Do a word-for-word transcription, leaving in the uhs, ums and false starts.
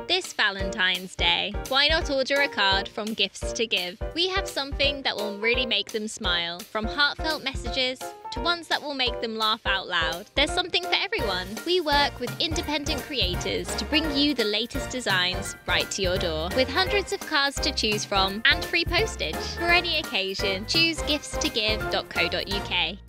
This Valentine's Day, why not order a card from Gifts to Give? We have something that will really make them smile, from heartfelt messages to ones that will make them laugh out loud. There's something for everyone. We work with independent creators to bring you the latest designs right to your door, with hundreds of cards to choose from and free postage. For any occasion, choose gifts to give dot co dot U K.